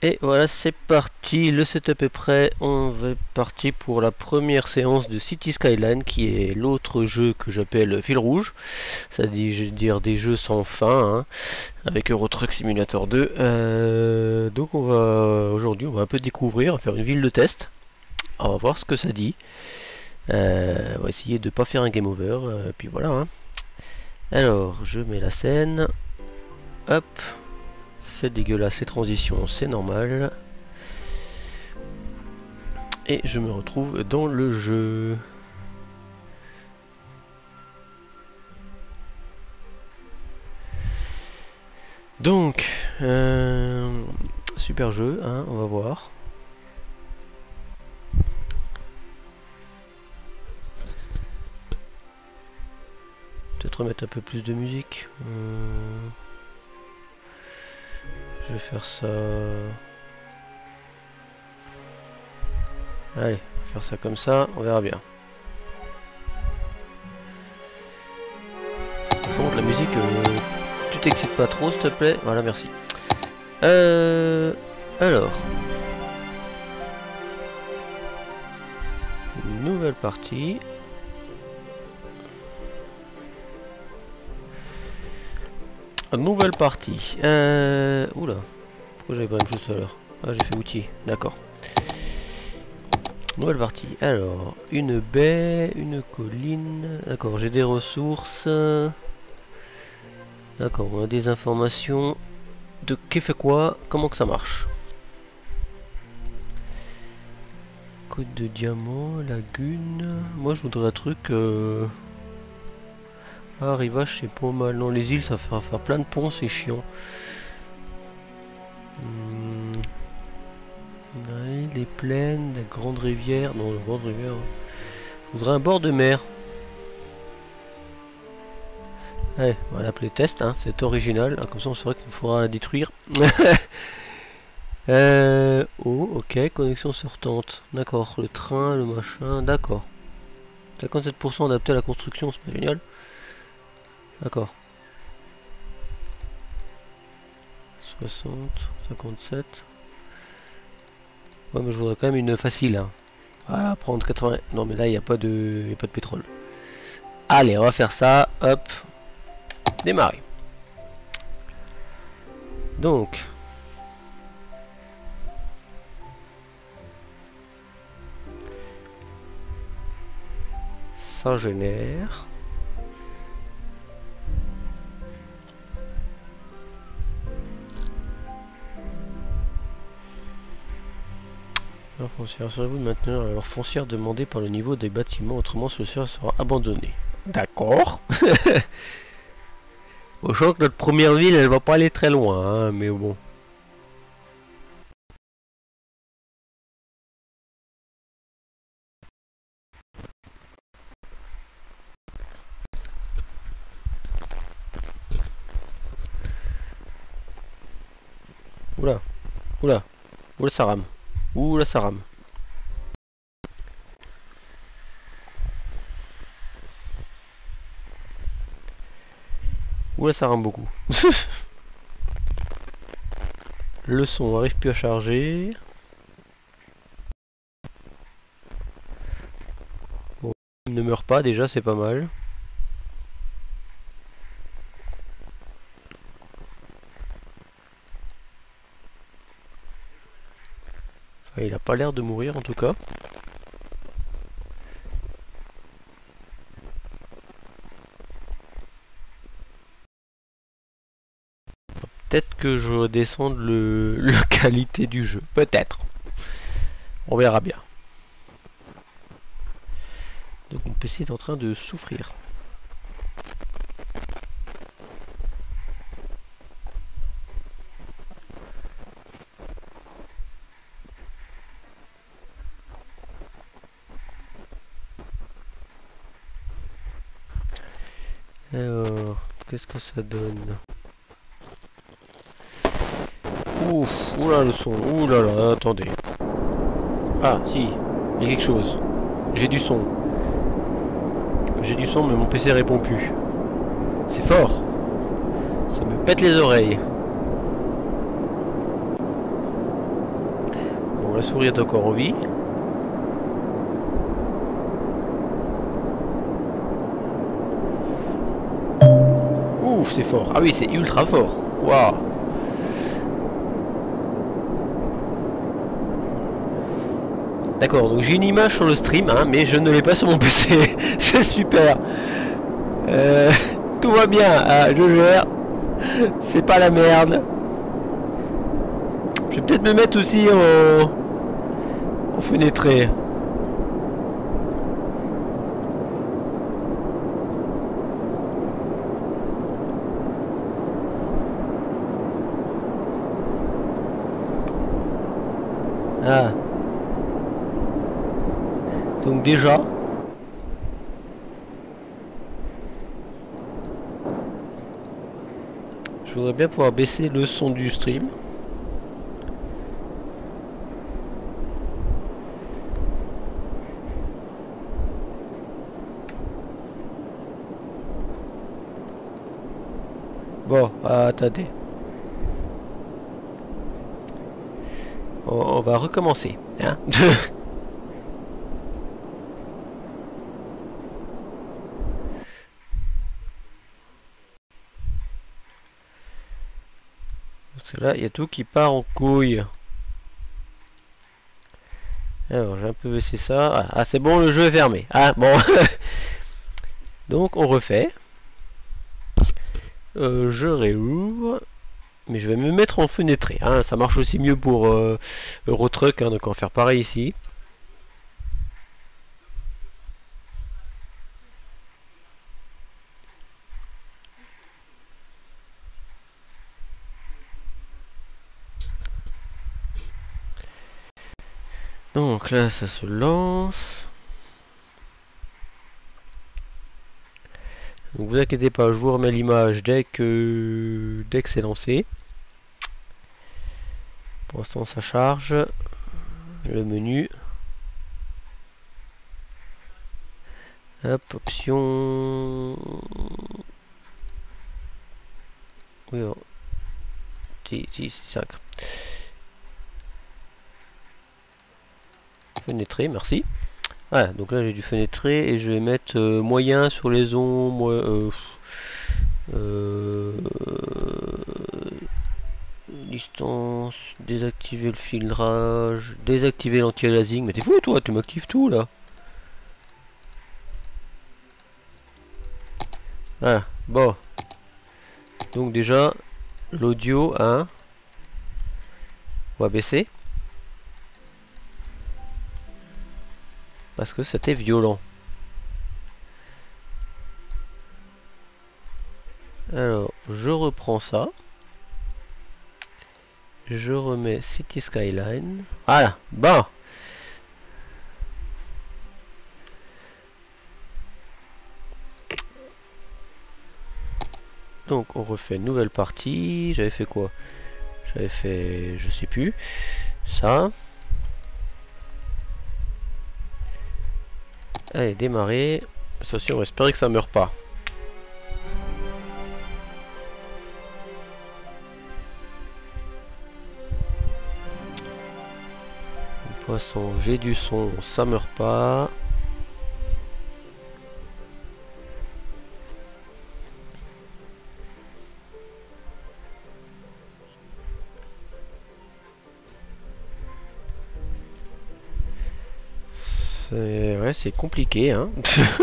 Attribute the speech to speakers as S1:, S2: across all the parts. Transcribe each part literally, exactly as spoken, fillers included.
S1: Et voilà, c'est parti, le setup est prêt, on va partir pour la première séance de City Skyline, qui est l'autre jeu que j'appelle fil rouge, c'est-à-dire des jeux sans fin, hein, avec Euro Truck Simulator deux. Euh, donc on va aujourd'hui, on va un peu découvrir, on va faire une ville de test, on va voir ce que ça dit. Euh, on va essayer de ne pas faire un game over, euh, puis voilà. Hein. Alors, je mets la scène, hop. C'est dégueulasse, les transitions, c'est normal. Et je me retrouve dans le jeu. Donc, euh, super jeu, hein, on va voir. Peut-être remettre un peu plus de musique. Hum. Je vais faire ça. Allez, on va faire ça comme ça, on verra bien. Par contre, la musique, euh, tu t'excites pas trop, s'il te plaît. Voilà, merci. Euh, alors. Nouvelle partie. Nouvelle partie. Euh... Oula. Pourquoi j'avais pas une chose tout à l'heure? Ah, j'ai fait outil. D'accord. Nouvelle partie. Alors, une baie, une colline. D'accord, j'ai des ressources. D'accord, on a des informations. De qui fait quoi? Comment que ça marche? Code de diamant, lagune. Moi, je voudrais un truc... Euh... Ah, rivage, c'est pas mal. Non, les îles, ça va faire, faire plein de ponts, c'est chiant. Hmm. Ouais, les plaines, la grande rivière. Non, la grande rivière. Je voudrais un bord de mer. Allez, on va l'appeler test, hein, c'est original. Ah, comme ça, on saurait qu'il faudra la détruire. euh, oh, ok, connexion sortante. D'accord, le train, le machin, d'accord. cinquante-sept pour cent adapté à la construction, c'est pas génial. D'accord. soixante, cinquante-sept. Ouais, mais je voudrais quand même une facile. Hein. Voilà, prendre quatre-vingts. Non, mais là, il n'y a pas de, y a pas de pétrole. Allez, on va faire ça. Hop. Démarrer. Donc. Ça génère. Alors foncière, assurez-vous de maintenir la valeur foncière demandée par le niveau des bâtiments, autrement celui-ci sera abandonné. D'accord. Au champ que notre première ville, elle va pas aller très loin, hein, mais bon. Oula, oula, oula ça rame, oula ça rame. Oula ça rame beaucoup. Le son arrive plus à charger. Bon, il ne meurt pas déjà, c'est pas mal. Enfin, il a pas l'air de mourir en tout cas. Peut-être que je redescende le, la qualité du jeu. Peut-être. On verra bien. Donc mon P C est en train de souffrir. Alors, qu'est-ce que ça donne? Ouf, oula le son, oula là, attendez. Ah, si, il y a quelque chose. J'ai du son. J'ai du son, mais mon P C répond plus. C'est fort. Ça me pète les oreilles. ma souris est encore en vie. Ouf, c'est fort. Ah oui, c'est ultra fort. Waouh. D'accord, donc j'ai une image sur le stream, hein, mais je ne l'ai pas sur mon P C. C'est super. Euh, tout va bien. Ah, je gère. C'est pas la merde. Je vais peut-être me mettre aussi en, en fenêtré. Ah. Donc déjà, je voudrais bien pouvoir baisser le son du stream. Bon, attendez. On, on va recommencer. Hein. Parce que là, il y a tout qui part en couille. Alors, j'ai un peu baissé ça. Ah, c'est bon, le jeu est fermé. Ah, bon. Donc, on refait. Euh, je réouvre. Mais je vais me mettre en fenêtré. Hein. Ça marche aussi mieux pour euh, Eurotruck. Hein, donc, on va faire pareil ici. Donc là, ça se lance. Donc vous inquiétez pas, je vous remets l'image dès que dès que c'est lancé. Pour l'instant, ça charge. Le menu. Hop, option. Oui, oh. Si, si, c'est ça. Fenêtré, merci. Voilà, donc là j'ai du fenêtré et je vais mettre euh, moyen sur les ombres. Euh, euh, distance, désactiver le filtrage, désactiver l'anti-aliasing. Mais t'es fou toi, tu m'actives tout là. Voilà, bon. Donc déjà, l'audio, hein. On va baisser. Parce que c'était violent. Alors, je reprends ça. Je remets City Skyline. Voilà, bon. Donc, on refait une nouvelle partie. J'avais fait quoi? J'avais fait, je sais plus, ça. Allez, démarrer. Attention, on va espérer que ça meurt pas. Poisson, j'ai du son, ça meurt pas. C'est ouais, c'est compliqué, hein.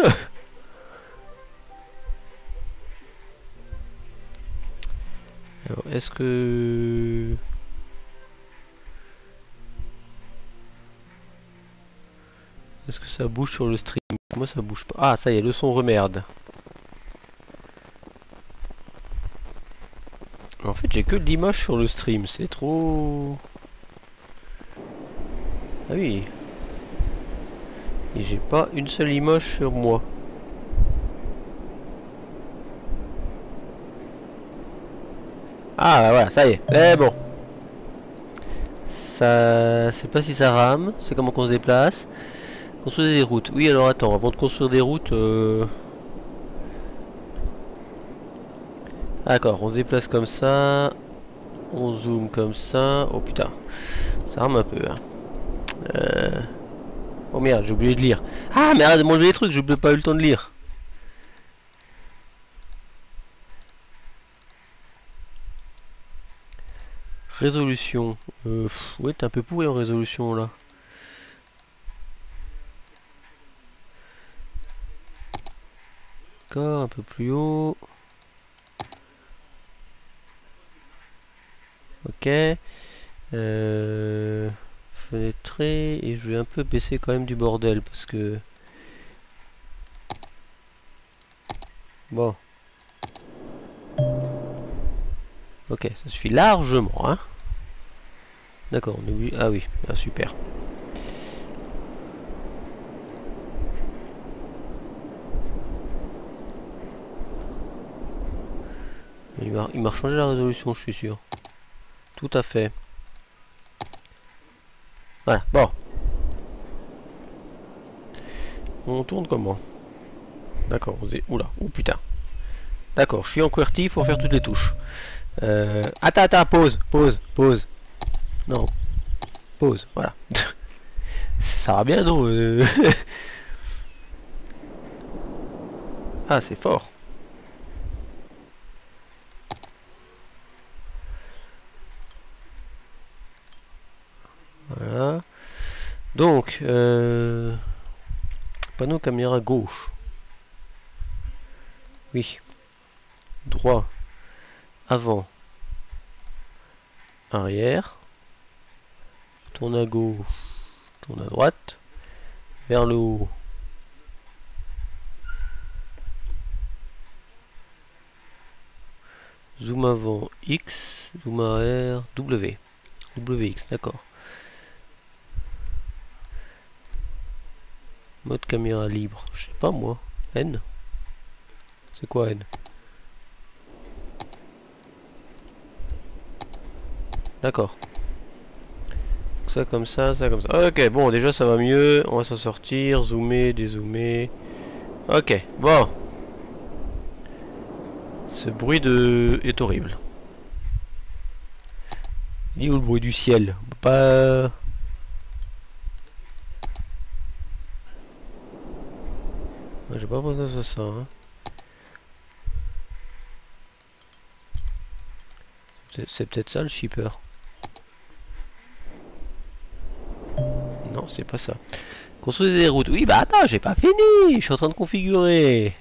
S1: Alors, est-ce que est-ce que ça bouge sur le stream? Moi, ça bouge pas. Ah, ça y est, le son remerde. En fait, j'ai que de l'image sur le stream, c'est trop. Ah oui. Et j'ai pas une seule image sur moi. Ah bah voilà, ça y est. Eh bon. Ça, je sais pas si ça rame. C'est comment qu'on se déplace. Construire des routes. Oui, alors attends, avant de construire des routes. Euh... D'accord, on se déplace comme ça. On zoome comme ça. Oh putain, ça rame un peu. Hein. Euh... Oh merde, j'ai oublié de lire. Ah, mais arrête de m'enlever les trucs, j'ai pas eu le temps de lire. Résolution. Euh, pff, ouais, t'es un peu pourri en résolution là. D'accord, un peu plus haut. Ok. Euh, fenêtré. Et je vais un peu baisser quand même du bordel parce que... Bon. Ok, ça suffit largement, hein. D'accord, on oublie... Ah oui, ah, super. Il m'a changé la résolution, je suis sûr. Tout à fait. Voilà, bon. On tourne comment? D'accord, on est... Oula, oh putain. D'accord, je suis en QWERTY, il faut faire toutes les touches. Euh... Attends, attends, pause, pause, pause. Non. Pause, voilà. Ça va bien, non? euh... Ah, c'est fort. Voilà. Donc, euh... panneau caméra gauche. Oui. Droit. Avant. Arrière. Tourne à gauche. Tourne à droite. Vers le haut. Zoom avant X. Zoom arrière W. W X, d'accord. Mode caméra libre. Je sais pas moi. N. C'est quoi N? D'accord. Ça comme ça, ça comme ça. Ok, bon, déjà ça va mieux. On va s'en sortir. Zoomer, dézoomer. Ok, bon. Ce bruit de est horrible. Il est où le bruit du ciel? Pas... J'ai pas besoin de ça. Hein. C'est peut-être ça le shipper. Non, c'est pas ça. Construire des routes. Oui, bah attends, j'ai pas fini. Je suis en train de configurer.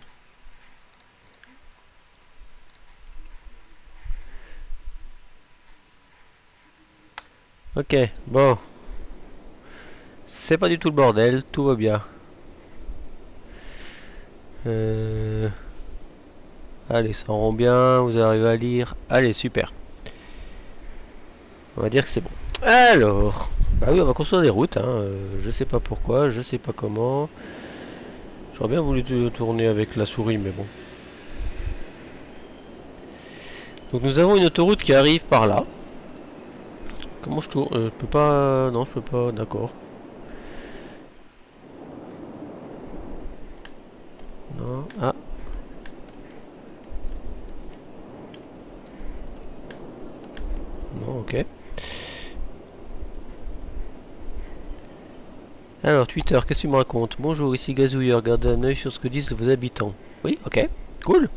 S1: Ok, bon. C'est pas du tout le bordel, tout va bien. Euh... Allez, ça rend bien, vous arrivez à lire. Allez, super. On va dire que c'est bon. Alors, bah oui, on va construire des routes. Hein. Euh, je sais pas pourquoi, je sais pas comment. J'aurais bien voulu tourner avec la souris, mais bon. Donc nous avons une autoroute qui arrive par là. Comment je tourne? euh, Je peux pas... Non, je peux pas, d'accord. Non, ah. Non, ok. Alors, Twitter, qu'est-ce que tu me racontes? Bonjour, ici Gazouilleur, gardez un œil sur ce que disent vos habitants. Oui, ok, cool.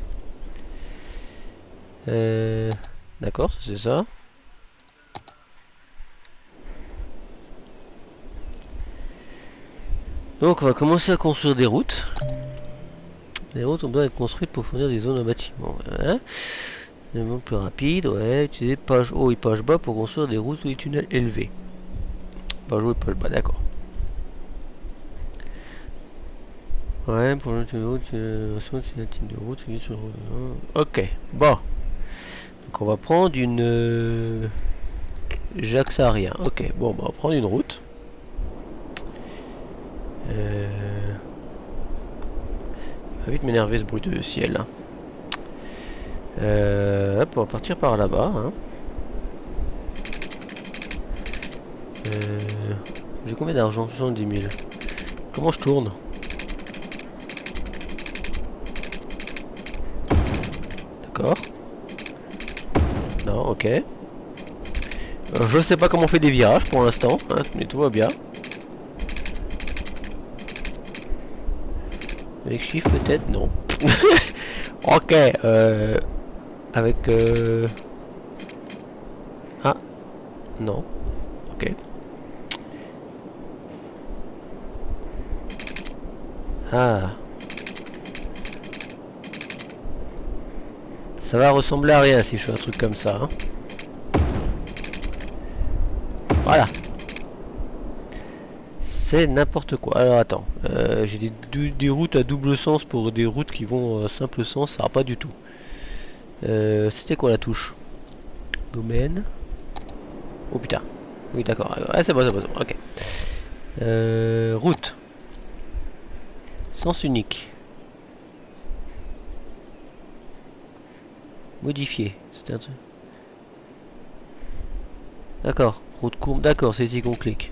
S1: Euh, D'accord, c'est ça. Donc, on va commencer à construire des routes. Les routes ont besoin d'être construites pour fournir des zones à bâtiments. Hein. Élément plus rapide, ouais. Utiliser page haut et page bas pour construire des routes ou des tunnels élevés. Page haut et page bas, d'accord. Ouais, pour le tunnel de route, c'est un type de route. Ok, bon. Donc on va prendre une... Euh, J'axe à rien. Ok, bon, bah, on va prendre une route. Euh... Il va vite m'énerver ce bruit de ciel. Hein. Euh, hop, on va partir par là-bas. Hein. Euh, J'ai combien d'argent? soixante-dix mille. Comment je tourne? D'accord. Non, ok. Alors, je sais pas comment on fait des virages pour l'instant, hein, mais tout va bien. Avec shift peut-être? Non. Ok. Euh, avec... Euh... Ah. Non. Ok. Ah. Ça va ressembler à rien si je fais un truc comme ça. Hein. Voilà. C'est n'importe quoi. Alors attends. Euh, J'ai des, des routes à double sens pour des routes qui vont à simple sens. Ça va pas du tout. Euh, C'était quoi la touche? Domaine. Oh putain. Oui d'accord. Ah, c'est bon, c'est bon, c'est bon. Ok. Euh, route. Sens unique. Modifier. C'était un truc. D'accord. Route courbe. D'accord, c'est ici qu'on clique.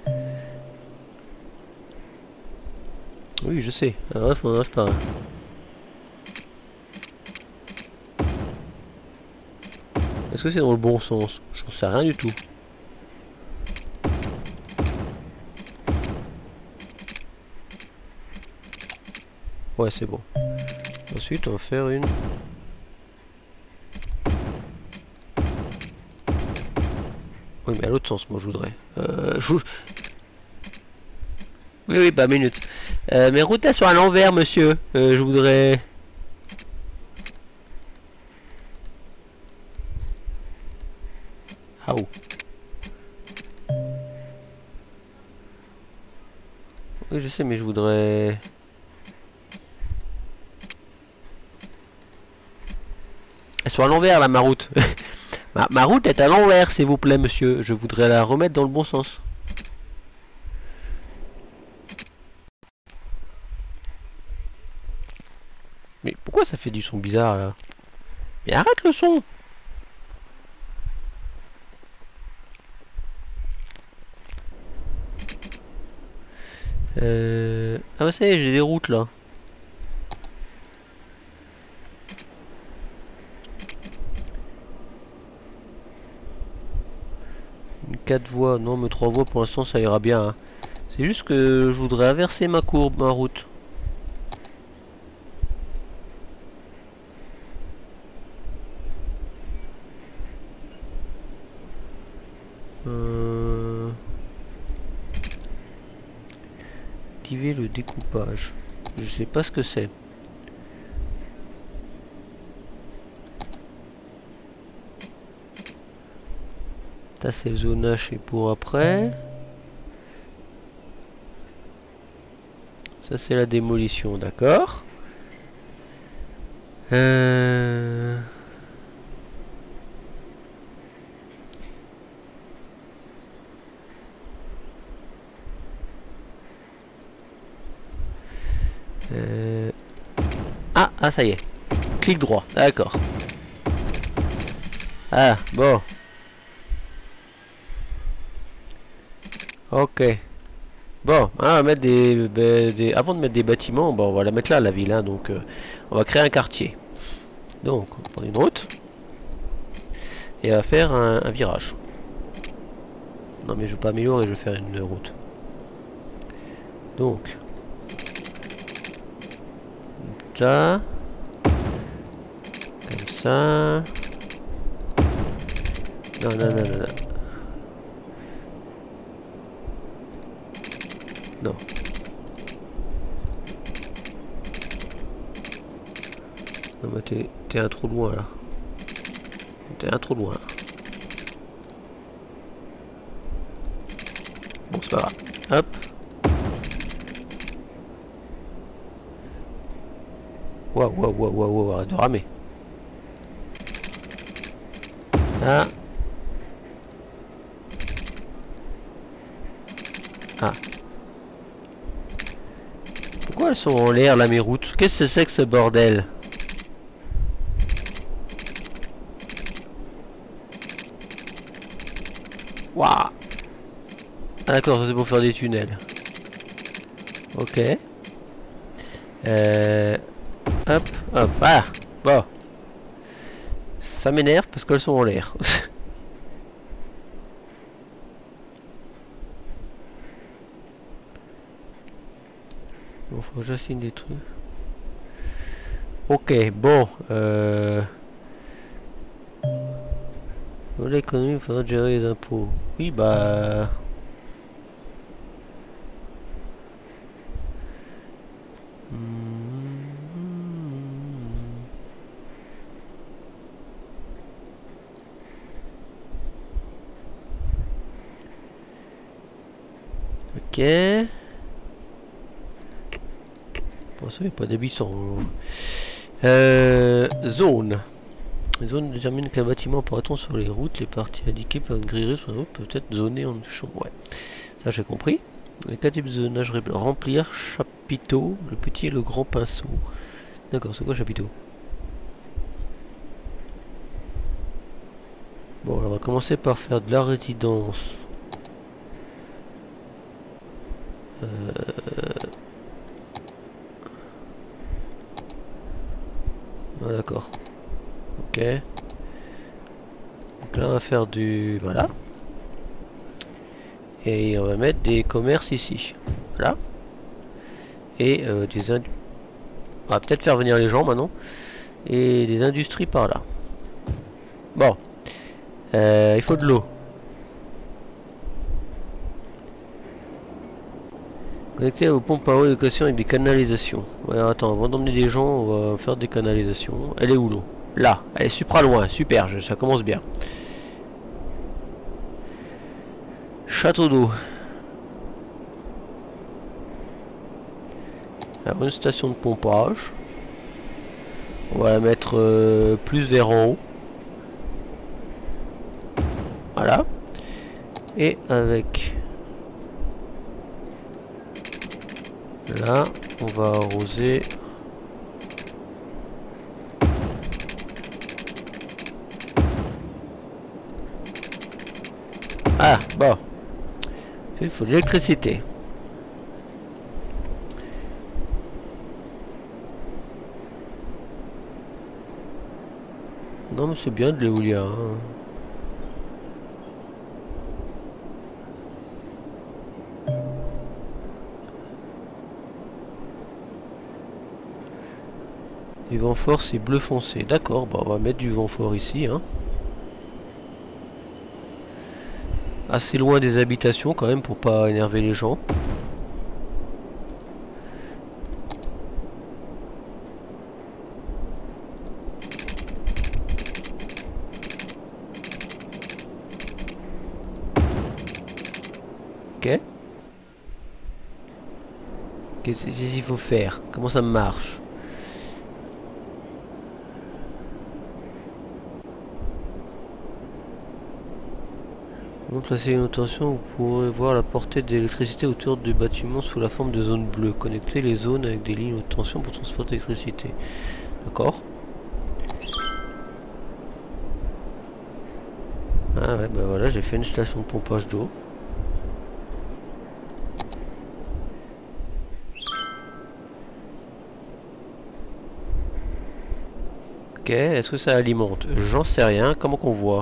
S1: Oui, je sais. Un ref, un ref pas. Est-ce que c'est dans le bon sens? J'en sais rien du tout. Ouais, c'est bon. Ensuite, on va faire une... Oui, mais à l'autre sens, moi, je voudrais. Euh, je... Oui, oui, bah, minute. Euh, mes routes, elles sont à l'envers, monsieur. Euh, je voudrais... Ah, où? Oui, je sais, mais je voudrais... Elles sont à l'envers, là, ma route. ma, ma route est à l'envers, s'il vous plaît, monsieur. Je voudrais la remettre dans le bon sens. Mais pourquoi ça fait du son bizarre, là? Mais arrête le son! Euh... Ah bah ça y est, j'ai des routes, là. quatre voies, non mais trois voies pour l'instant ça ira bien. Hein. C'est juste que je voudrais inverser ma courbe, ma route. Euh... Activer le découpage. Je sais pas ce que c'est. Ça c'est le zonage et pour après. Ça c'est la démolition, d'accord. Euh... Euh... Ah, ah ça y est. Clic droit, d'accord. Ah, bon. Ok. Bon, on va mettre des, des... Avant de mettre des bâtiments, bon, on va la mettre là, la ville. Hein, donc, euh, on va créer un quartier. Donc, on prend une route. Et on va faire un, un virage. Non, mais je veux pas améliorer, je veux faire une route. Donc. Ça. Comme ça. Non, non, non, non, non. Non. Non, mais t'es, t'es un trop loin là. T'es un trop loin. Bon, c'est pas grave. Hop. Waouh, waouh, waouh, waouh, waouh, arrête de ramer. Ah. Ah. Pourquoi elles sont en l'air là mes routes? Qu'est-ce que c'est que ce bordel? Waouh. Ah d'accord, c'est pour faire des tunnels. Ok. Euh... Hop, hop, ah. Bon. Ça m'énerve parce qu'elles sont en l'air. Bon, faut que j'assigne des trucs. Ok, bon. Euh... L'économie, il faudra gérer les impôts. Oui, bah... Ok. Bon, ça, il n'y a pas d'habitants. Euh, zone. Les zones déterminent quel bâtiment pourra-t-on sur les routes. Les parties indiquées par une grille sur les routes peuvent être zonées en champ. Ouais, ça j'ai compris. Les quatre types de zonage: remplir, chapiteau, le petit et le grand pinceau. D'accord, c'est quoi chapiteau? Bon, on va commencer par faire de la résidence. Euh... Ah, d'accord. Ok. Donc là on va faire du... Voilà. Et on va mettre des commerces ici. Voilà. Et euh, des ind... On va peut-être faire venir les gens maintenant. Et des industries par là. Bon. Euh, il faut de l'eau. Connecté aux pompes à eau d'éducation avec des canalisations. Ouais, attends, avant d'emmener des gens, on va faire des canalisations. Elle est où l'eau? Là, elle est supra loin, super, je, ça commence bien. Château d'eau. Alors une station de pompage. On va la mettre euh, plus vers en haut. Voilà. Et avec... Là, on va arroser... Ah, bon. Il faut de l'électricité. Non mais c'est bien de l'éolien. Hein. Du vent fort c'est bleu foncé. D'accord, bah on va mettre du vent fort ici. Hein. Assez loin des habitations quand même pour pas énerver les gens. Ok. Qu'est-ce qu'il faut faire? Comment ça marche? Pour placer une tension, vous pourrez voir la portée d'électricité autour du bâtiment sous la forme de zones bleues. Connectez les zones avec des lignes haute tension pour transporter l'électricité. D'accord. Ah ouais, bah voilà, j'ai fait une station de pompage d'eau. Ok, est-ce que ça alimente? J'en sais rien, comment qu'on voit?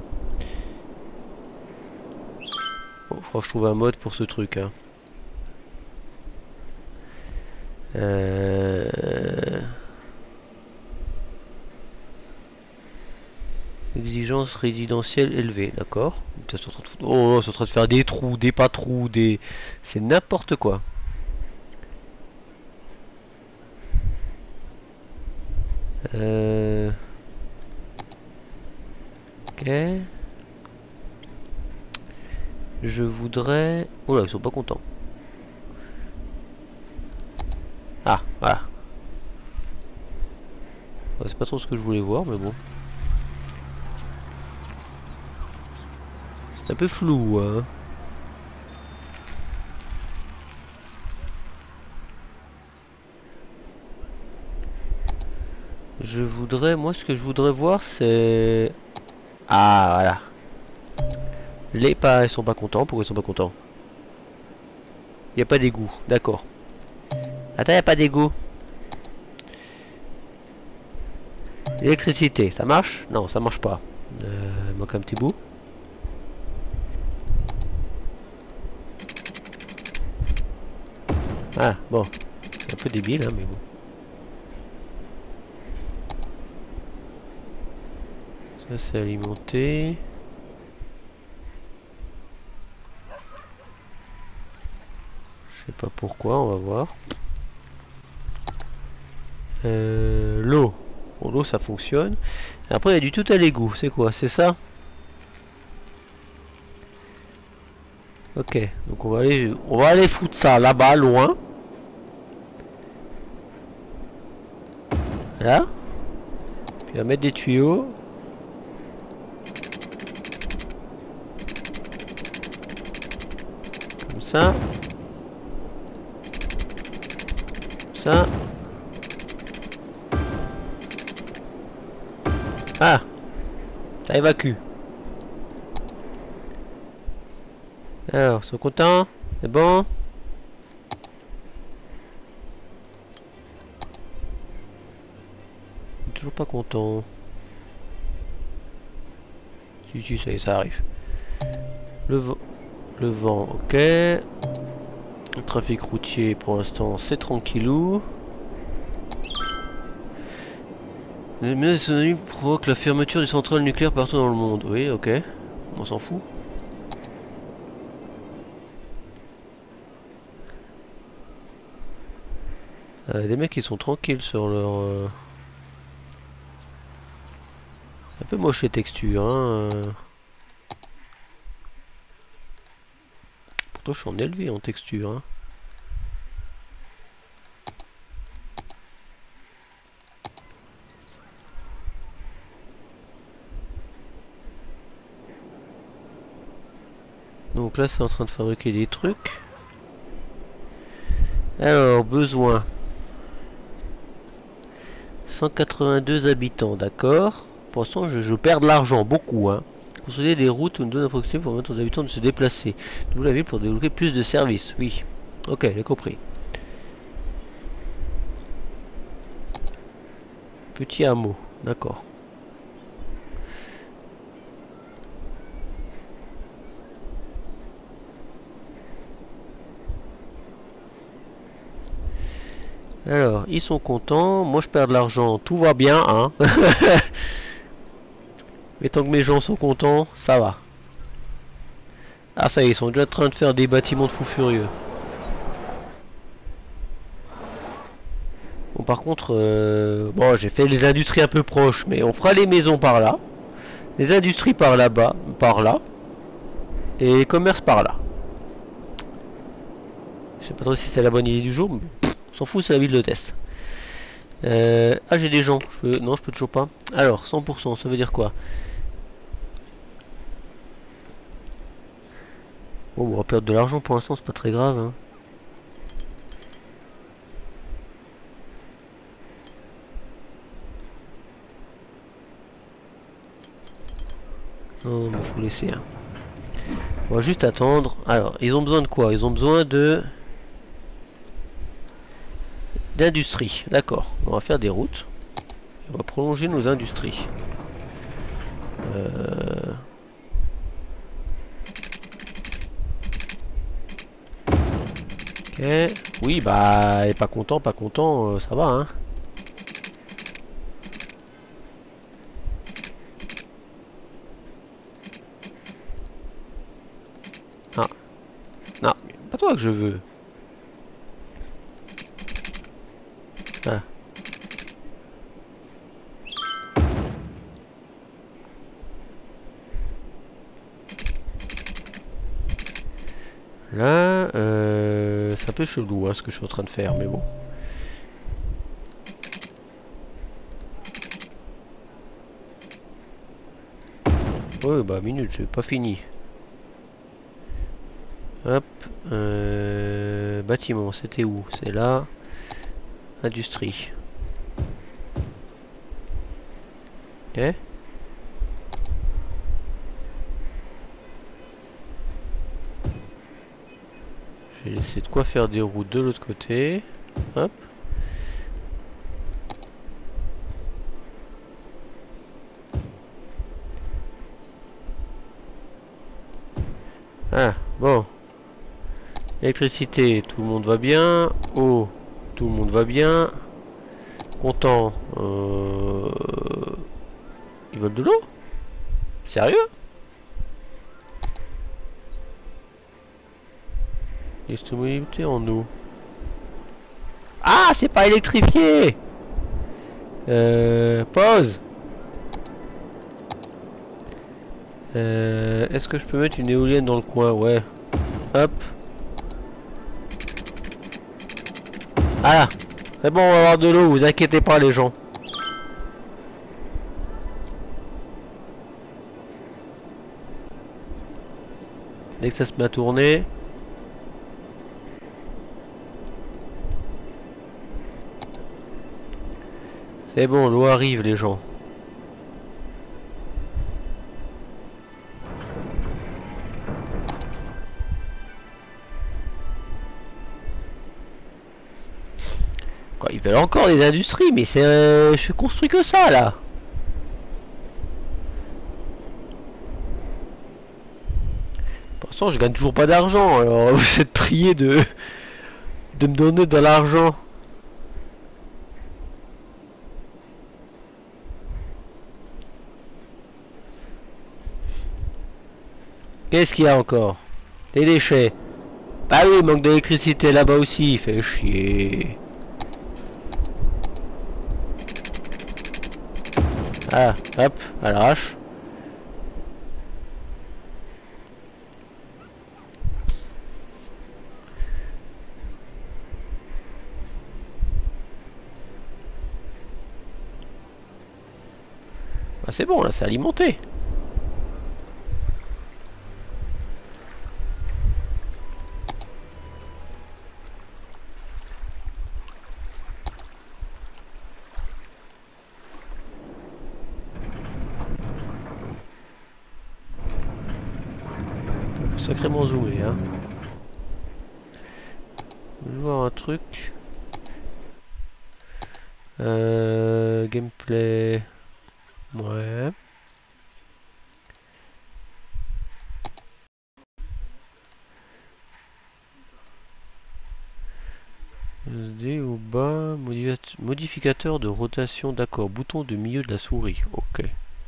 S1: Bon, faudra que je trouve un mode pour ce truc. Hein. Euh... Exigence résidentielle élevée, d'accord. Oh, c'est en train de faire des trous, des pas trous, des... C'est n'importe quoi. Euh... Ok. Je voudrais... Oh là, ils sont pas contents. Ah, voilà. Ouais, c'est pas trop ce que je voulais voir, mais bon. C'est un peu flou, hein. Je voudrais... Moi, ce que je voudrais voir, c'est... Ah, voilà. Les pas, ils sont pas contents. Pourquoi ils sont pas contents? Il n'y a pas d'égout. D'accord. Attends, il n'y a pas d'égout. L'électricité, ça marche? Non, ça marche pas. Euh, il manque un petit bout. Ah, bon. C'est un peu débile, hein, mais bon. Ça c'est alimenté. Je sais pas pourquoi, on va voir. Euh, l'eau. Bon, l'eau ça fonctionne. Et après il y a du tout à l'égout. C'est quoi? C'est ça? Ok, donc on va aller, on va aller foutre ça là-bas, loin. Là. Puis on va mettre des tuyaux. Comme ça. Comme ça. Ah, ça évacue. Alors, ils sont contents? C'est bon? Toujours pas content. Si, si, ça y est, ça arrive. Le, vent, le vent, ok. Le trafic routier, pour l'instant, c'est tranquillou. Les menaces économiques provoquent la fermeture des centrales nucléaires partout dans le monde. Oui, ok. On s'en fout. Euh, des mecs qui sont tranquilles sur leur... Euh... C'est un peu moche les textures, hein. Euh... Pourtant je suis en élevé en texture, hein. Donc là c'est en train de fabriquer des trucs. Alors, besoin. cent quatre-vingt-deux habitants, d'accord. Pour l'instant, je, je perds de l'argent, beaucoup. Hein. Construire des routes ou une zone approximative pour permettre aux habitants de se déplacer. Nous la ville pour développer plus de services, oui. Ok, j'ai compris. Petit hameau, d'accord. Alors, ils sont contents. Moi, je perds de l'argent. Tout va bien, hein. Mais tant que mes gens sont contents, ça va. Ah, ça y est, ils sont déjà en train de faire des bâtiments de fous furieux. Bon, par contre, euh, bon, j'ai fait les industries un peu proches, mais on fera les maisons par là. Les industries par là-bas, par là. Et les commerces par là. Je sais pas trop si c'est la bonne idée du jour, mais on s'en fout, c'est la ville de Tess. Euh, ah, j'ai des gens. Je peux... Non, je peux toujours pas. Alors, cent pour cent, ça veut dire quoi? Bon, on va perdre de l'argent pour l'instant, c'est pas très grave. Hein. Non, il faut laisser. Hein. On va juste attendre. Alors, ils ont besoin de quoi? Ils ont besoin de... d'industrie. D'accord. On va faire des routes. On va prolonger nos industries. Euh... Ok. Oui, bah, elle est pas content, pas content, euh, ça va, hein. Ah. Non, pas toi que je veux. Ah. Là, euh, c'est un peu chelou hein, ce que je suis en train de faire, mais bon. Ouais, bah minute, j'ai pas fini. Hop, euh, bâtiment, c'était où? C'est là. Industrie. Ok. J'ai laissé de quoi faire des routes de l'autre côté. Hop. Ah, bon. Électricité, tout le monde va bien. Eau. tout le monde va bien. Content. Euh... Ils veulent de l'eau? Sérieux? Disponibilité en eau. Ah, c'est pas électrifié. Euh, pause. Euh, Est-ce que je peux mettre une éolienne dans le coin? Ouais. Hop. Ah, c'est bon, on va avoir de l'eau, vous inquiétez pas les gens. Dès que ça se met à tourner. C'est bon, l'eau arrive les gens. Quoi, ils veulent encore des industries, mais c'est... Euh, je construis que ça là. Pour l'instant, je gagne toujours pas d'argent, alors vous êtes priés de... de me donner de l'argent. Qu'est-ce qu'il y a encore? Des déchets. Bah oui, manque d'électricité là-bas aussi, il fait chier. Ah, hop, à l'arrache. Ah, c'est bon, là, c'est alimenté. Sacrément zoomé, hein. Je vais voir un truc. Euh, gameplay. Ouais. S D au bas. Modificateur de rotation. D'accord. Bouton de milieu de la souris. Ok.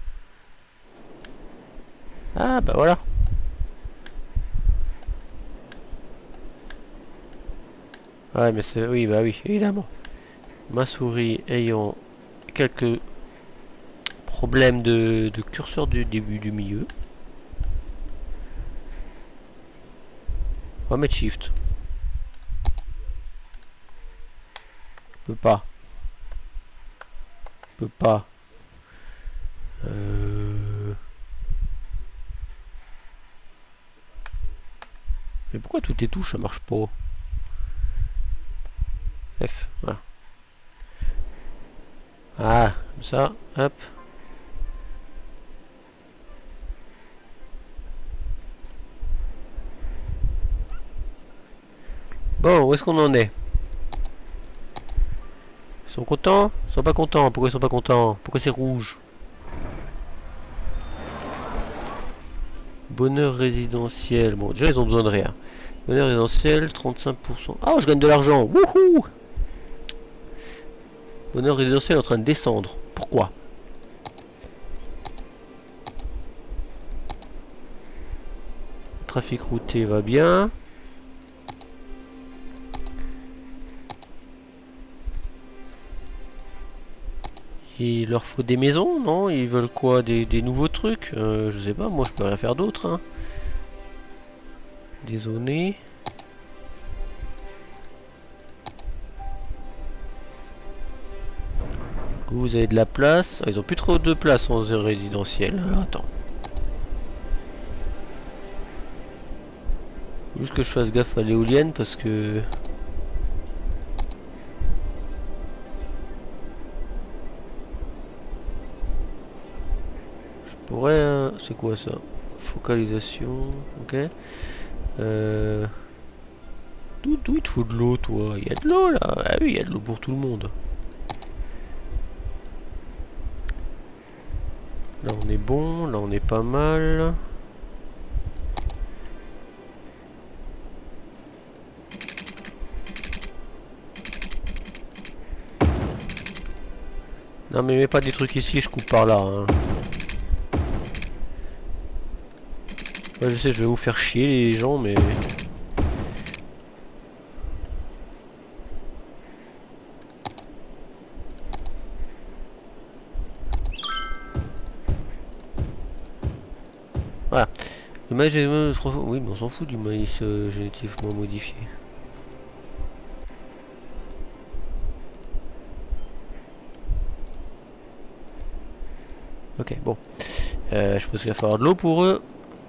S1: Ah bah voilà. Ouais mais c'est... Oui bah oui évidemment. Ma souris ayant quelques problèmes de, de curseur du début du milieu. On va mettre shift. Peut pas. Peut pas. Euh... Mais pourquoi toutes les touches ça marche pas? F, voilà. Ah, comme ça, hop. Bon, où est-ce qu'on en est? Ils sont contents? Ils sont pas contents? Pourquoi ils sont pas contents? Pourquoi c'est rouge? Bonheur résidentiel. Bon, déjà ils ont besoin de rien. Bonheur résidentiel, trente-cinq pour cent. Ah, oh, je gagne de l'argent. Wouhou! Bonheur résidentiel est en train de descendre. Pourquoi? Trafic routier va bien. Il leur faut des maisons, non? Ils veulent quoi? Des, des nouveaux trucs? euh, Je sais pas, moi je peux rien faire d'autre. Hein. Des zones. Vous avez de la place. Ah, ils ont plus trop de place en zone résidentielle. Alors, attends. Faut juste que je fasse gaffe à l'éolienne parce que... Je pourrais... Hein... C'est quoi ça? Focalisation. Ok. Euh... D'où il te faut de l'eau toi? Il y a de l'eau là. Ah oui, il y a de l'eau pour tout le monde. Là on est bon, là on est pas mal. Non mais mets pas des trucs ici, je coupe par là. Hein. Ouais, je sais, je vais vous faire chier les gens, mais... Voilà. Le maïs, oui, mais on s'en fout du maïs euh, génétiquement modifié. Ok, bon. Euh, je pense qu'il va falloir de l'eau pour eux.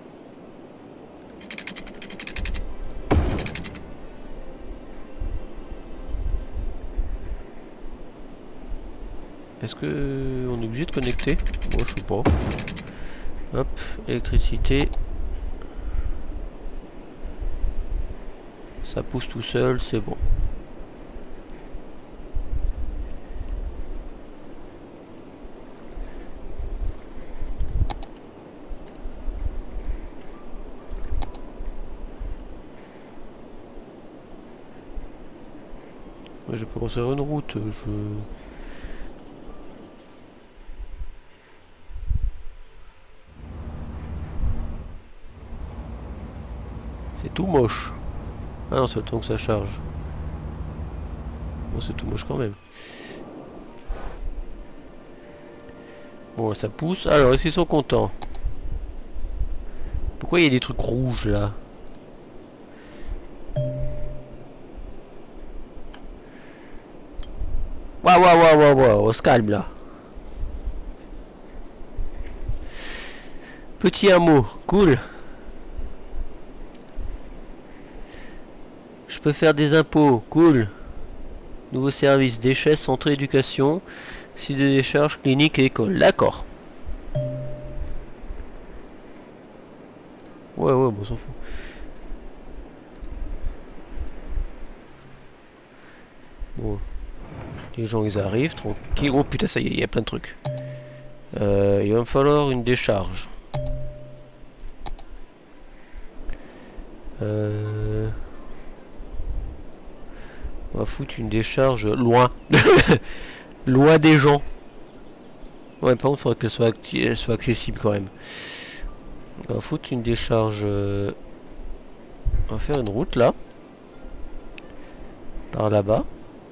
S1: Est-ce que on est obligé de connecter? Bon, je sais pas. Hop, électricité. Ça pousse tout seul, c'est bon. Je peux construire une route, je... C'est tout moche. Ah non, c'est le temps que ça charge. Bon, c'est tout moche quand même. Bon, ça pousse. Alors, est-ce qu'ils sont contents? Pourquoi il y a des trucs rouges là? Waouh, waouh, waouh, waouh, waouh, on se calme là. Petit hameau, cool. Je peux faire des impôts, cool. Nouveau service, déchets, centre éducation, site de décharge, clinique et école. D'accord. Ouais, ouais, bon, on s'en fout. Bon. Les gens, ils arrivent, tranquille. Oh putain, ça y est, il y a plein de trucs. Euh, il va me falloir une décharge. Euh... On va foutre une décharge loin. Loin des gens. Ouais, par contre, il faudrait qu'elle soit, soit accessible quand même. On va foutre une décharge... Euh... On va faire une route là. Par là-bas.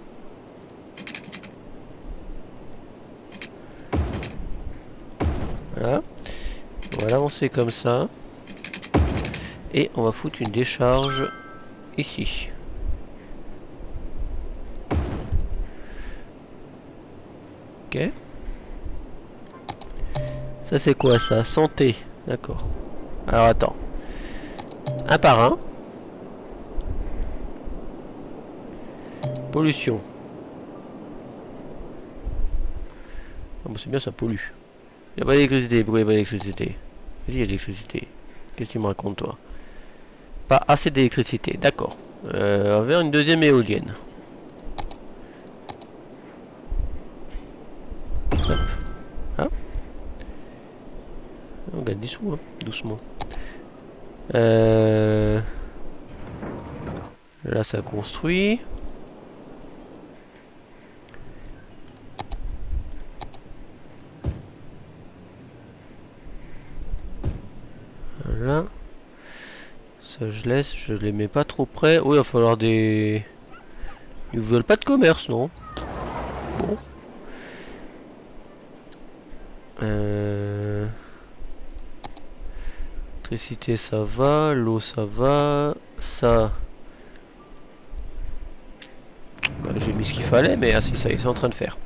S1: Voilà. On va l'avancer comme ça. Et on va foutre une décharge ici. Ok. Ça c'est quoi ça? Santé. D'accord. Alors attends. Un par un. Pollution. Ah bon, c'est bien, ça pollue. Il n'y a pas d'électricité. Pourquoi il n'y a pas d'électricité? Il y a de l'électricité. Qu'est-ce que tu me racontes toi? Pas assez d'électricité. D'accord. Euh, vers une deuxième éolienne. Hop. Hein? On gagne des sous, hein, doucement. Euh... Là, ça construit. Voilà. Ça, je laisse. Je les mets pas trop près. Oui, il va falloir des... Ils veulent pas de commerce, non? Bon. Euh... L'électricité ça va, l'eau ça va, ça... Bah, j'ai mis ce qu'il fallait, mais ah, si, ça y est, c'est en train de faire.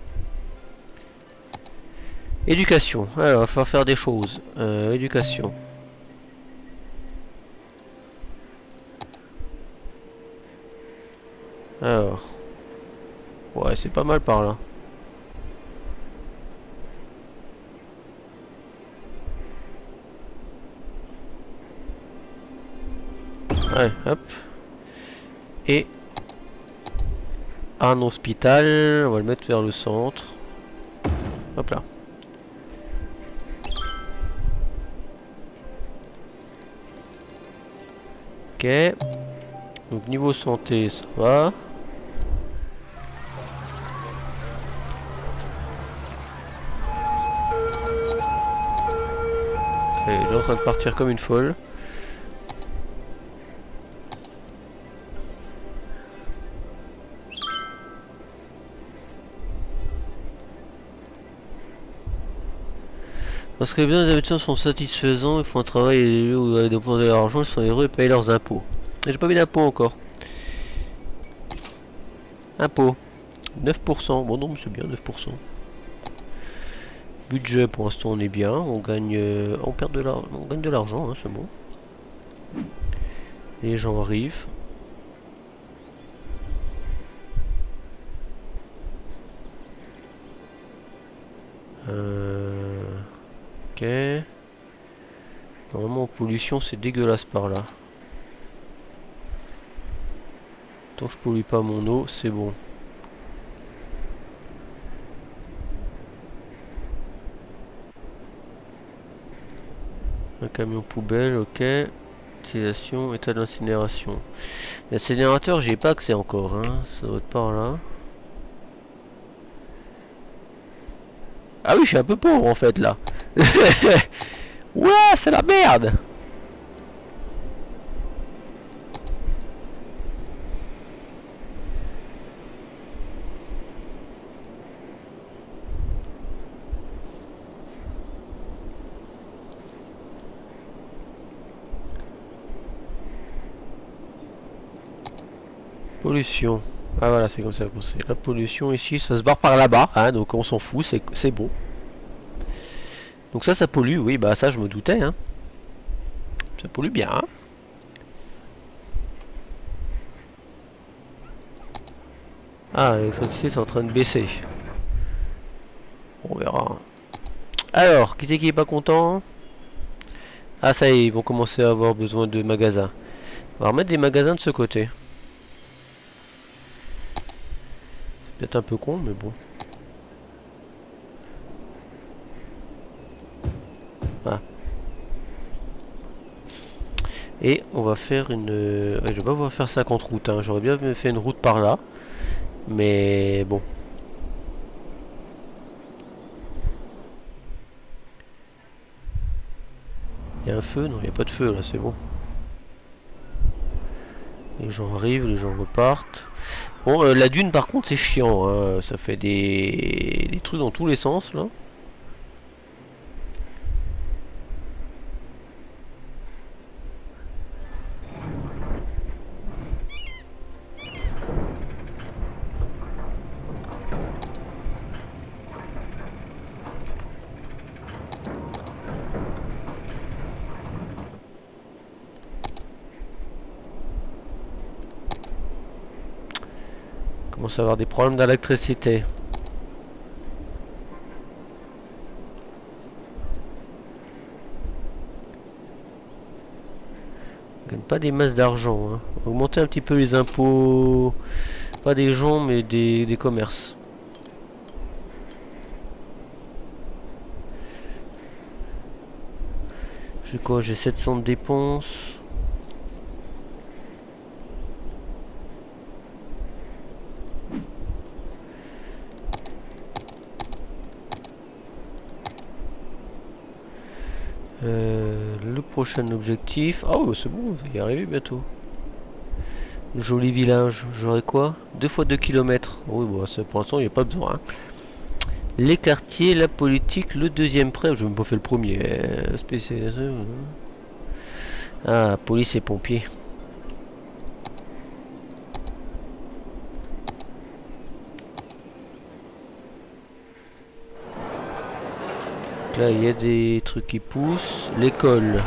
S1: Éducation, alors il va falloir faire des choses. Euh, éducation. Alors... Ouais, c'est pas mal par là. Ouais, hop. Et un hôpital, on va le mettre vers le centre. Hop là. Ok. Donc niveau santé, ça va. train de partir comme une folle. Parce que les besoins des habitants sont satisfaisants, ils font un travail et les lieux où ils dépensent de l'argent, ils sont heureux et payent leurs impôts. Mais j'ai pas mis d'impôts encore. Impôts. neuf pour cent. Bon non mais c'est bien neuf pour cent. Budget pour l'instant on est bien. On gagne euh, on perd de l'argent. On gagne de l'argent, hein, c'est bon. Les gens arrivent. Euh... Ok. Normalement en pollution c'est dégueulasse par là. Tant que je pollue pas mon eau, c'est bon. Un camion poubelle, ok. Utilisation, état d'incinération. L'incinérateur, j'ai pas accès encore, hein. Ça doit être par là. Ah oui, je suis un peu pauvre en fait là. Ouais, c'est la merde. Pollution. Ah voilà, c'est comme ça qu'on sait. La pollution ici, ça se barre par là-bas, hein, donc on s'en fout, c'est bon. Donc ça, ça pollue, oui, bah ça je me doutais, hein. Ça pollue bien, hein. Ah, l'électricité c'est en train de baisser. On verra. Alors, qui c'est qui est pas content? Ah ça y est, ils vont commencer à avoir besoin de magasins. On va remettre des magasins de ce côté. Peut-être un peu con, mais bon. Ah. Et on va faire une... Ouais, je vais pas pouvoir faire cinquante routes, hein. J'aurais bien fait une route par là. Mais bon. Il y a un feu? Non, il n'y a pas de feu là, c'est bon. Les gens arrivent, les gens repartent. Bon, euh, la dune par contre c'est chiant, hein. Ça fait des... des trucs dans tous les sens là. On commence à avoir des problèmes d'électricité. On gagne pas des masses d'argent, hein. Augmenter un petit peu les impôts, pas des gens mais des, des commerces. J'ai quoi? J'ai sept cents de dépenses. Euh, le prochain objectif. Ah oh, c'est bon, on va y arriver bientôt. Joli village. J'aurai quoi? deux fois deux kilomètres. Oui, bon, ça, pour l'instant, il n'y a pas besoin. Hein. Les quartiers, la politique, le deuxième prêt. Je vais même pas faire le premier. Euh, spécialisation. Ah, police et pompiers. Là, il y a des trucs qui poussent. L'école.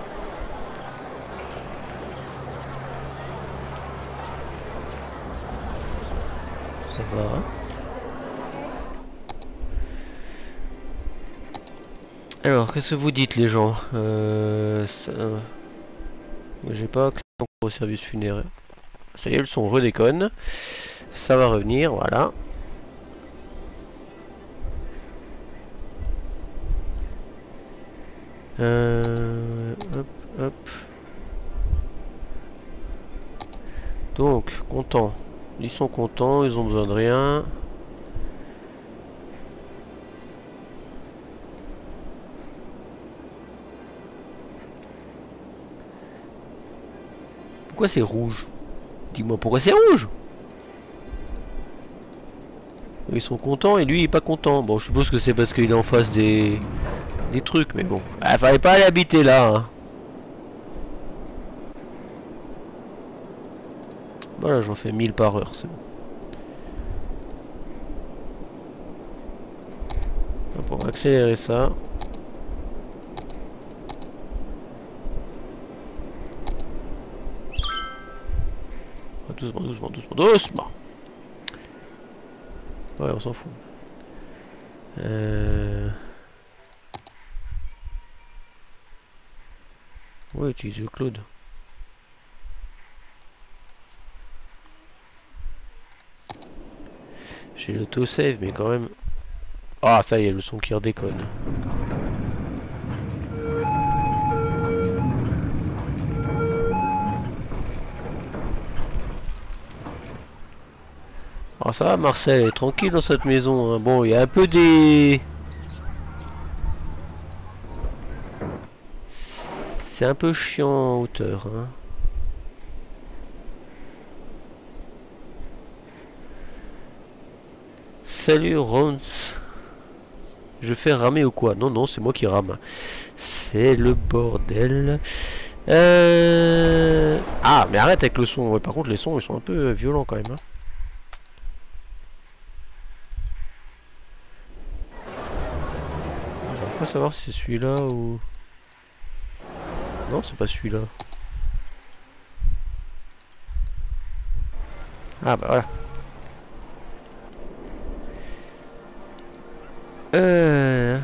S1: Ça va. Alors, qu'est-ce que vous dites, les gens? euh, euh, J'ai pas accès au service funéraire. Ça y est, le son redéconne. Ça va revenir, voilà. Euh, hop, hop. Donc, contents. Ils sont contents, ils ont besoin de rien. Pourquoi c'est rouge? Dis-moi pourquoi c'est rouge? Ils sont contents et lui il est pas content. Bon, je suppose que c'est parce qu'il est en face des des trucs, mais bon. Ah, fallait pas aller habiter là. Hein. Voilà, j'en fais mille par heure, c'est bon. On va accélérer ça. Doucement, doucement, doucement, doucement. Ouais, on s'en fout. Euh... Ouais, utilise le Claude. J'ai l'autosave, mais quand même... Ah, ça y est, le son qui redéconne. Ah, ça va, Marcel, est tranquille dans cette maison. Hein. Bon, il y a un peu des... C'est un peu chiant en hauteur. Hein. Salut, Rons. Je fais ramer ou quoi? Non, non, c'est moi qui rame. C'est le bordel. Euh... Ah, mais arrête avec le son. Ouais, par contre, les sons, ils sont un peu violents quand même. Hein. J'aimerais pas savoir si c'est celui-là ou... Non, c'est pas celui-là. Ah, bah voilà. Euh...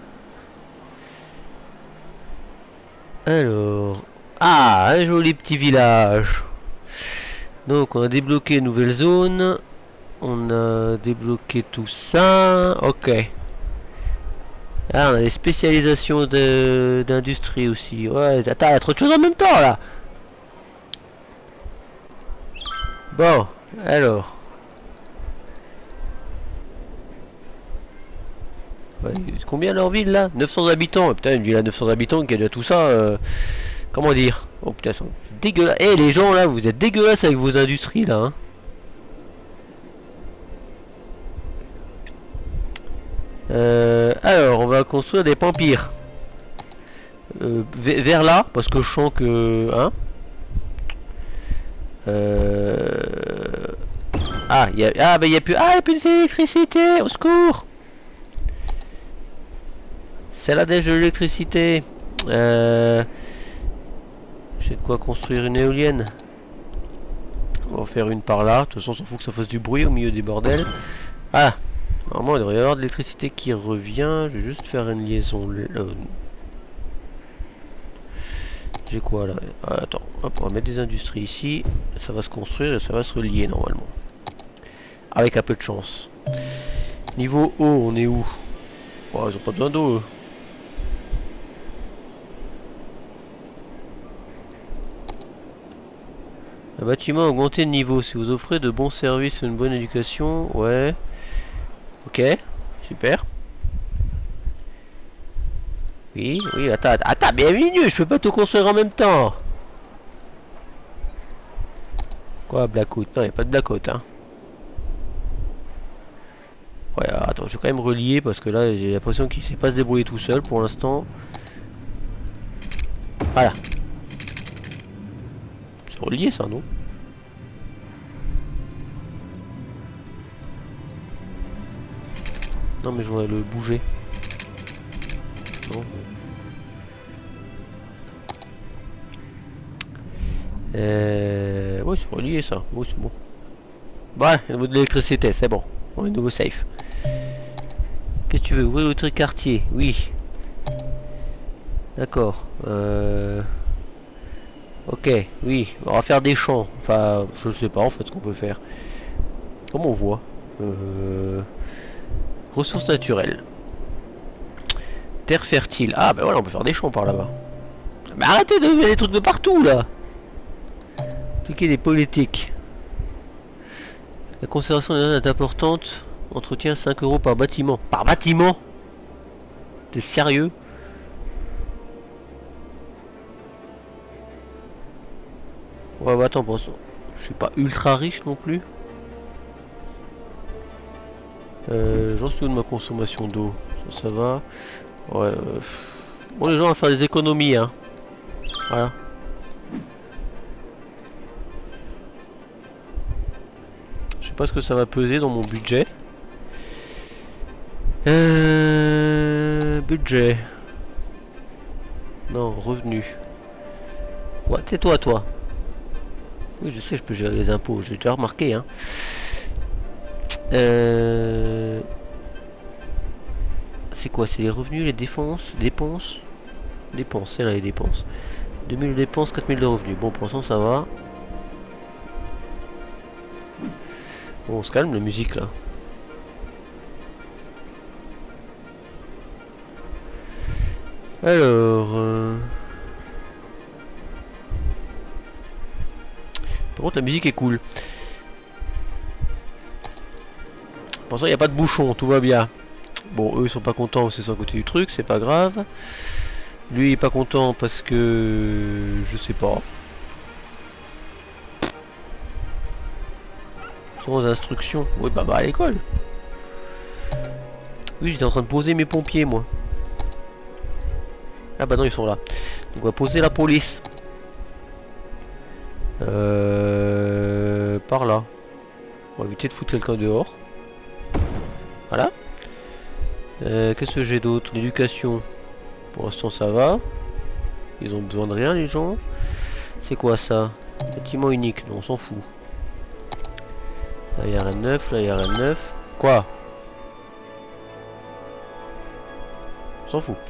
S1: Alors... Ah, un joli petit village. Donc, on a débloqué une nouvelle zone. On a débloqué tout ça. Ok. Ah, on a des spécialisations d'industrie aussi. Ouais, attends, il y a trop de choses en même temps, là. Bon, alors... Ouais, combien leur ville là? neuf cents habitants. Putain, une ville à neuf cents habitants qui a déjà tout ça. Euh, comment dire? Oh putain, c'est dégueulasse. Eh les gens là, vous êtes dégueulasses avec vos industries là. Hein. Euh, alors, on va construire des pampires. Euh, vers là, parce que je sens que. Hein euh... Ah, il y a. Ah, bah il n'y a plus. Ah, il n'y a plus d'électricité. Au secours! C'est la dèche de l'électricité. Euh... J'ai de quoi construire une éolienne. On va en faire une par là. De toute façon, on s'en fout que ça fasse du bruit au milieu des bordels. Ah! Normalement, il devrait y avoir de l'électricité qui revient. Je vais juste faire une liaison. Euh... J'ai quoi là? Ah, attends, hop, on va mettre des industries ici. Ça va se construire et ça va se relier normalement. Avec un peu de chance. Niveau eau, on est où? Oh, ils ont pas besoin d'eau. Un bâtiment augmenté de niveau. Si vous offrez de bons services et une bonne éducation, ouais. Ok, super. Oui, oui, attends, attends, bienvenue, je peux pas tout construire en même temps. Quoi, blackout? Non, il n'y a pas de blackout, hein. Ouais, alors, attends, je vais quand même relier parce que là, j'ai l'impression qu'il sait pas se débrouiller tout seul pour l'instant. Voilà. C'est relié ça, non? Non, mais je voudrais le bouger. Non. Euh... Ouais, c'est relié ça. Oui, c'est bon. Ouais, au niveau de l'électricité, c'est bon. On est nouveau safe. Qu'est-ce que tu veux? Ouvrir le quartier? Oui. D'accord. Euh... Ok, oui. On va faire des champs. Enfin, je sais pas en fait ce qu'on peut faire. Comment on voit? euh... Ressources naturelles. Terre fertile. Ah, ben voilà, on peut faire des champs par là-bas. Mais arrêtez de mettre des trucs de partout là. Appliquer des politiques. La conservation des zones est importante. Entretien cinq euros par bâtiment. Par bâtiment? T'es sérieux? Ouais, bah attends, bon, je suis pas ultra riche non plus. Euh, J'en suis où de ma consommation d'eau? Ça, ça va. Ouais. Euh, bon, les gens vont faire des économies, hein. Voilà. Je sais pas ce que ça va peser dans mon budget. Euh, budget. Non, revenu. Ouais, c'est toi, toi. Oui, je sais, je peux gérer les impôts. J'ai déjà remarqué, hein. Euh... C'est quoi? C'est les revenus, les dépenses? Dépenses? Dépenses, c'est là les dépenses. deux mille de dépenses, quatre mille de revenus. Bon, pour l'instant, ça va. Bon, on se calme, la musique, là. Alors... Euh... Par contre, la musique est cool. Pour l'instant, il n'y a pas de bouchon, tout va bien. Bon, eux, ils sont pas contents, c'est sur le côté du truc, c'est pas grave. Lui, il est pas content parce que... Je sais pas. Sans instructions. Oui, bah, bah à l'école. Oui, j'étais en train de poser mes pompiers, moi. Ah bah non, ils sont là. Donc on va poser la police. Euh... Par là. On va éviter de foutre quelqu'un dehors. Voilà. Euh, Qu'est-ce que j'ai d'autre? L'éducation. Pour l'instant, ça va. Ils ont besoin de rien, les gens. C'est quoi ça? Bâtiment unique. Non, on s'en fout. Là, il y a rien de neuf. Là, il y a rien de neuf. Quoi? On s'en fout.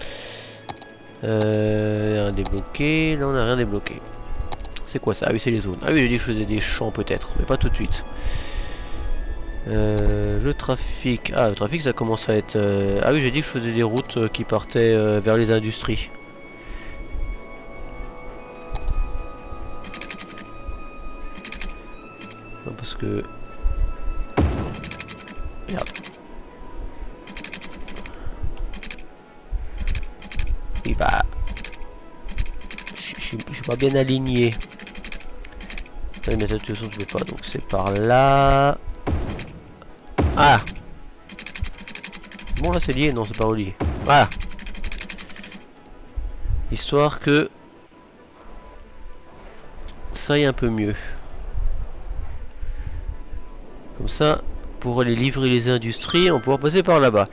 S1: Euh, rien débloqué. Là, on n'a rien débloqué. C'est quoi ça? Ah oui, c'est les zones. Ah oui, j'ai dit que je faisais des champs peut-être, mais pas tout de suite. Euh, le trafic. Ah, le trafic, ça commence à être... Euh... Ah oui, j'ai dit que je faisais des routes euh, qui partaient euh, vers les industries. Non, parce que... Merde. Oui, bah... Je suis pas bien aligné. Mais de toute façon, je peux pas, donc c'est par là. Ah! Bon, là, c'est lié. Non, c'est pas relié. Voilà! Histoire que... ça aille un peu mieux. Comme ça, pour aller livrer les industries, on pourra passer par là-bas.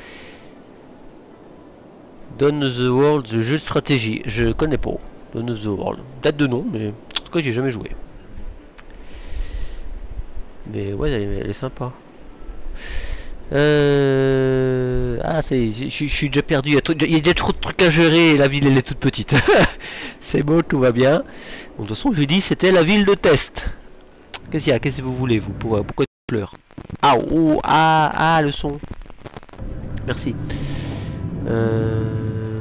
S1: Dawn of the World, le jeu de stratégie. Je connais pas. Dawn of the World. Date de nom, mais en tout cas, j'ai jamais joué. Mais ouais, elle est, elle est sympa. Euh... Ah, c'est, je suis déjà perdu. Il y, a il y a déjà trop de trucs à gérer. Et la ville, elle est toute petite. C'est beau, tout va bien. Bon, de toute façon, je dis, c'était la ville de test. Qu'est-ce qu'il y a? Qu'est-ce que vous voulez, vous? Pourquoi, pourquoi tu pleures? Ah, oh, ah, ah, le son. Merci. Euh...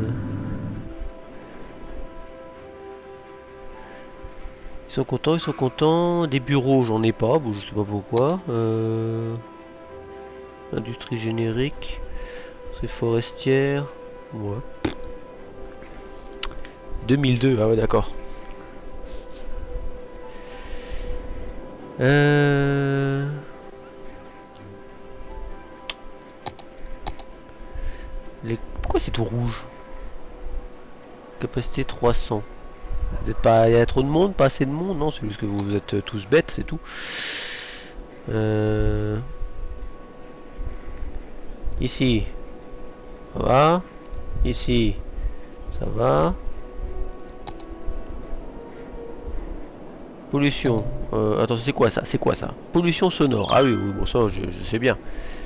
S1: Ils sont contents, ils sont contents. Des bureaux, j'en ai pas. Bon, je sais pas pourquoi. Euh... Industrie générique. C'est forestière. Ouais. deux mille deux, ah ouais, d'accord. Euh... Les... Pourquoi c'est tout rouge? Capacité trois cents. Vous êtes pas... Il y a trop de monde, pas assez de monde? Non, c'est juste que vous êtes tous bêtes, c'est tout. Euh... Ici. Ça va. Ici. Ça va. Pollution. Euh, attends, c'est quoi ça? C'est quoi ça? Pollution sonore. Ah oui, oui, bon ça, je, je sais bien.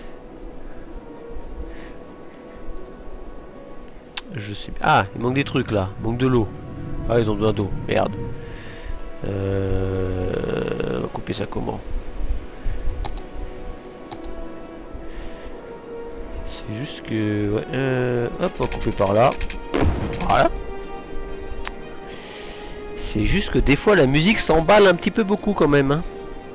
S1: Je sais. Ah, il manque des trucs là. Il manque de l'eau. Ah, ils ont besoin d'eau. Merde. Euh... On va couper ça comment? C'est juste que... Ouais, euh... hop, on va couper par là. Voilà. C'est juste que des fois la musique s'emballe un petit peu beaucoup quand même. Hein.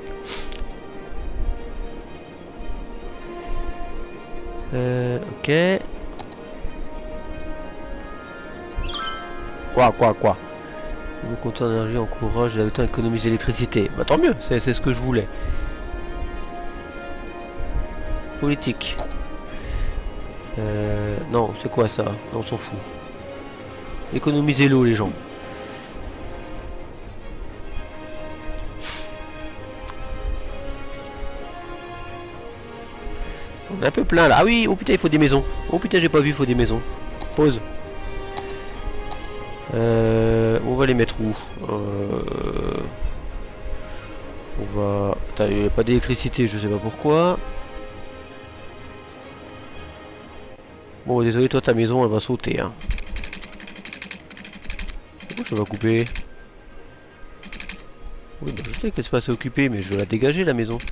S1: Euh... Ok. Quoi, quoi, quoi? Le compteur d'énergie encourage les habitants à économiser l'électricité. Bah tant mieux, c'est ce que je voulais. Politique. Euh, non, c'est quoi ça? On s'en fout. Économisez l'eau les gens. On est un peu plein là. Ah oui, oh putain, il faut des maisons. Oh putain, j'ai pas vu, il faut des maisons. Pause. Euh, on va les mettre où? euh, On va... Putain, il n'y a pas d'électricité, je sais pas pourquoi. Bon, désolé, toi, ta maison, elle va sauter. Hein. Pourquoi je vais couper? Oui, bah, je sais que l'espace est occupé, mais je vais la dégager, la maison.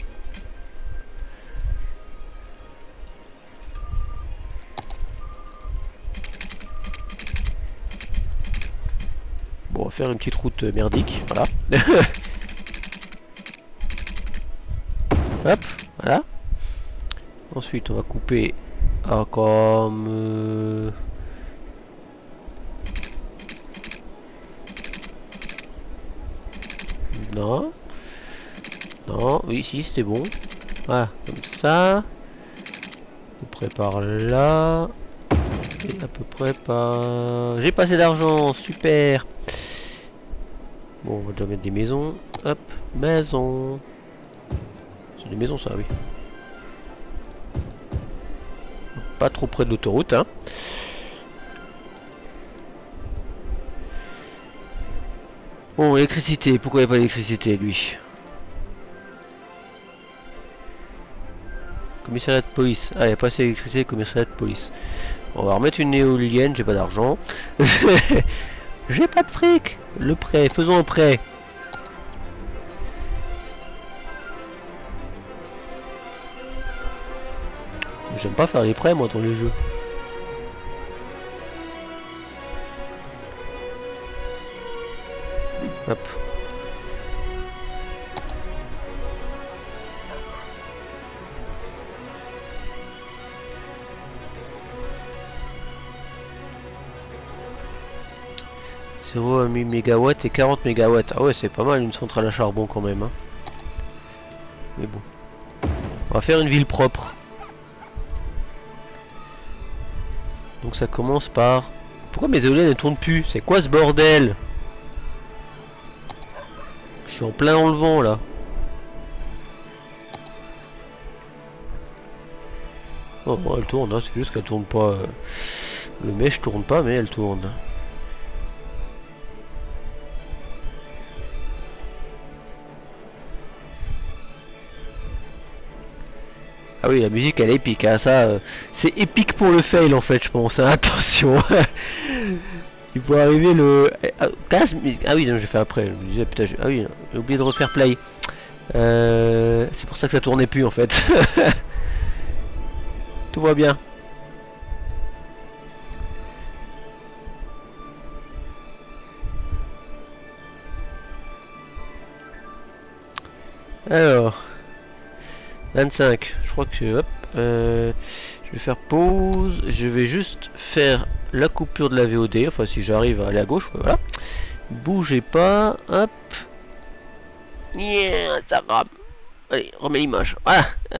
S1: Bon, on va faire une petite route merdique, voilà. Hop, voilà. Ensuite, on va couper ah, comme... Euh... Non. Non, oui, si, c'était bon. Voilà, comme ça. À peu près par là. Et à peu près par... J'ai pas assez d'argent, super. Bon, on va déjà mettre des maisons. Hop, maison. C'est des maisons, ça, oui. Pas trop près de l'autoroute, hein. Bon, électricité. Pourquoi il n'y a pas d'électricité, lui? Commissariat de police. Ah, il n'y a pas assez d'électricité, commissariat de police. On va remettre une éolienne, j'ai pas d'argent. J'ai pas de fric. Le prêt, faisons un prêt. J'aime pas faire les prêts moi dans les jeux. Hop. zéro virgule huit mégawatts et quarante mégawatts. Ah ouais, c'est pas mal une centrale à charbon quand même. Hein. Mais bon. On va faire une ville propre. Donc ça commence par... Pourquoi mes éoliennes ne tournent plus? C'est quoi ce bordel? Je suis en plein dans le vent là. Oh bon, elle tourne, hein. C'est juste qu'elle tourne pas... Euh... Le mèche tourne pas mais elle tourne. Ah oui, la musique elle est épique, hein, ça euh, c'est épique pour le fail en fait je pense, hein, attention. Il faut arriver le... Ah, quinze... ah oui, non, j'ai fait après, je me disais putain, j'ai... ah oui, j'ai oublié de refaire play. Euh... C'est pour ça que ça tournait plus en fait. Tout va bien. Alors... vingt-cinq, je crois que hop, euh, je vais faire pause, je vais juste faire la coupure de la V O D, enfin si j'arrive à aller à gauche, voilà. Bougez pas, hop. Yeah, ça rame. Allez, remets l'image, voilà.